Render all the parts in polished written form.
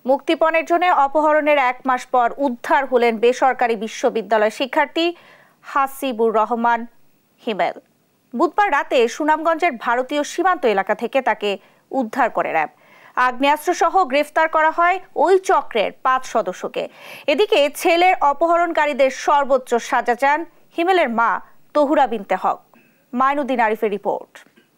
মুক্তিপণের জন্য অপহরণের 1 মাস পর উদ্ধার হলেন বেসরকারি বিশ্ববিদ্যালয় শিক্ষার্থী হাসিবুর রহমান হিমেল। বুধবার রাতে সুনামগঞ্জের ভারতীয় সীমান্ত এলাকা থেকে তাকে উদ্ধার করে র্যাব। আগ্নেয়াস্ত্রসহ গ্রেফতার করা হয় ওই চক্রের 5 সদস্যকে। এদিকে ছেলের অপহরণকারীদের সর্বোচ্চ সাজা চান হিমেলের মা তহুরা বিনতে হক। মাইনুদ্দিন আরিফের রিপোর্ট।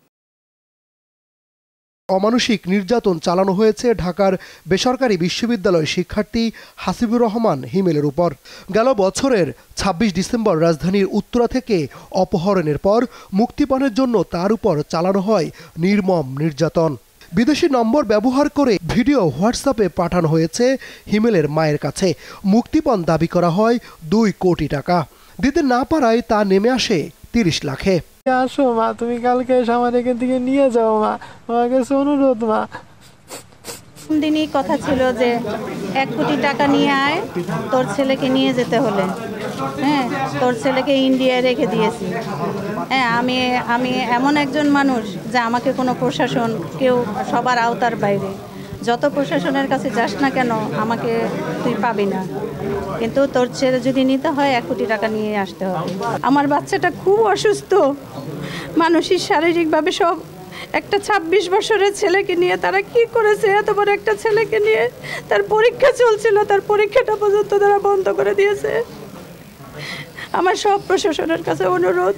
অমানসিক নির্যাতন চালানো হয়েছে ঢাকার বেসরকারি বিশ্ববিদ্যালয় শিক্ষার্থী হাসিবুর রহমান হিমেলের উপর। গেল বছরের 26 ডিসেম্বর রাজধানীর উত্তরা থেকে অপহরণের পর মুক্তিপণের জন্য তার উপর চালানো হয় নির্মম নির্যাতন। বিদেশি নম্বর ব্যবহার করে ভিডিও হোয়াটসঅ্যাপে পাঠানো হয়েছে হিমেলের মায়ের কাছে। মুক্তিপণ দাবি করা হয় 2 কোটি টাকা। দিতে না পারায় তা নেমে আসে 30 লাখে। আসো মা, তুমি কালকে এসে আমার এখান থেকে নিয়ে যাও মা, আমার কাছে অনুরোধ মা। দিনই কথা ছিল যে 1 কোটি টাকা নিয়ে আয়, তোর ছেলেকে নিয়ে যেতে হলে। হ্যাঁ, তোর ছেলেকে ইন্ডিয়ায় রেখে দিয়েছি। হ্যাঁ, আমি এমন একজন মানুষ যে আমাকে কোনো প্রশাসন কেউ সবার আওতার বাইরে, যত প্রশাসনের কাছে যাস না কেন আমাকে তুই পাবি না, কিন্তু তোর ছেলে যদি নিতে হয় 1 কোটি টাকা নিয়ে আসতে হবে। আমার বাচ্চাটা খুব অসুস্থ, মানসিক শারীরিকভাবে সব। একটা 26 বছরের ছেলেকে নিয়ে তারা কি করেছে, এত বড় একটা ছেলেকে নিয়ে। তার পরীক্ষা চলছিল, তার পরীক্ষাটা পর্যন্ত তারা বন্ধ করে দিয়েছে। আমার সব প্রশাসনের কাছে অনুরোধ,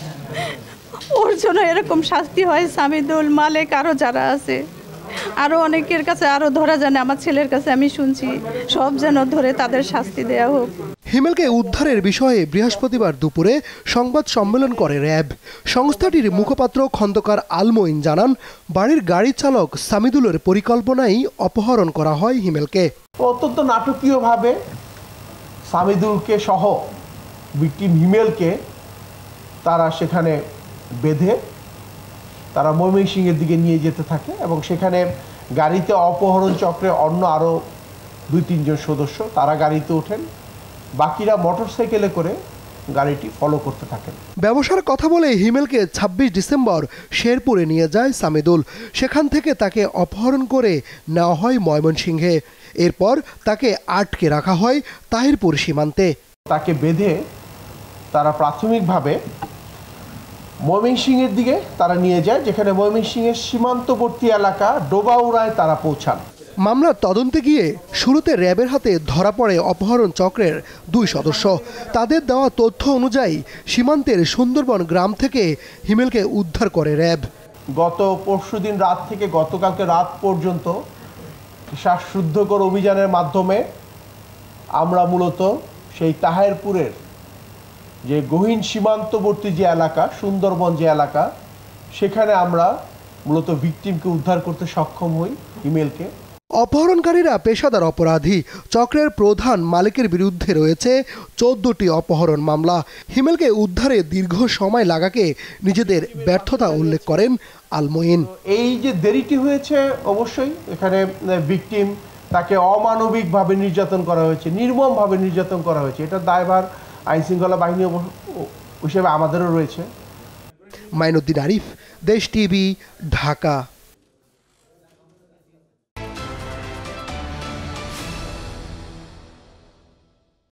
ওর জন্য এরকম শাস্তি হয়। সামিদুল, মালেক, আরও যারা আছে, আরও অনেকের কাছে আরও ধরা যায় না। আমার ছেলের কাছে আমি শুনছি, সব যেন ধরে তাদের শাস্তি দেওয়া হোক। হিমেলকে উদ্ধারের বিষয়ে বৃহস্পতিবার দুপুরে সংবাদ সম্মেলন করে র্যাব। সংস্থাটির মুখপাত্র খন্দকার আলমঈন জানান, বাড়ির গাড়ি চালক সামিদুলের পরিকল্পনায় অপহরণ করা হয় হিমেলকে। অত্যন্ত নাটকীয়ভাবে সামিদুলকে সহ ভিকটিম হিমেলকে তারা সেখানে বেঁধে তারা ময়মনসিংহের দিকে নিয়ে যেতে থাকে এবং সেখানে গাড়িতে অপহরণ চক্রে অন্য আরও 2-3 জন সদস্য তারা গাড়িতে ওঠেন, বাকিরা মোটরসাইকেলে করে গাড়িটি ফলো করতে থাকেন। ব্যবসার কথা বলে হিমেলকে 26 ডিসেম্বর শেরপুরে নিয়ে যায় সামিদুল। সেখান থেকে তাকে অপহরণ করে নেওয়া হয় ময়মনসিংহে। এরপর তাকে আটকে রাখা হয় তাহিরপুর সীমান্তে। তাকে বেঁধে তারা প্রাথমিকভাবে ময়মনসিংহের দিকে তারা নিয়ে যায়, যেখানে ময়মনসিংহের সীমান্তবর্তী এলাকা ডোবাউড়ায় তারা পৌঁছান। মামলার তদন্তে গিয়ে শুরুতে র্যাবের হাতে ধরা পড়ে অপহরণ চক্রের 2 সদস্য। তাদের দেওয়া তথ্য অনুযায়ী সীমান্তের সুন্দরবন গ্রাম থেকে হিমেলকে উদ্ধার করে র্যাব। গত পরশুদিন রাত থেকে গতকালকে রাত পর্যন্ত শ্বাসরুদ্ধকর অভিযানের মাধ্যমে আমরা মূলত সেই তাহিরপুরের যে গহীন সীমান্তবর্তী যে এলাকা, সুন্দরবন যে এলাকা, সেখানে আমরা মূলত ভিকটিমকে উদ্ধার করতে সক্ষম হই হিমেলকে। অপহরণকারীরা পেশাদার অপরাধী। চক্রের প্রধান মালিকের বিরুদ্ধে রয়েছে 14টি অপহরণ মামলা। হিমেলকে উদ্ধারে দীর্ঘ সময় লাগাকে নিজেদের ব্যর্থতা উল্লেখ করেন আলমঈন। এই যে দেরিটি হয়েছে, অবশ্যই এখানে ভিকটিম, তাকে অমানবিকভাবে নির্যাতন করা হয়েছে, নির্মমভাবে নির্যাতন করা হয়েছে। এটা দায়ভার আইনশৃঙ্খলা বাহিনী হিসেবে আমাদেরও রয়েছে। মাইনুদ্দিন আরিফ, দেশ টিভি, ঢাকা।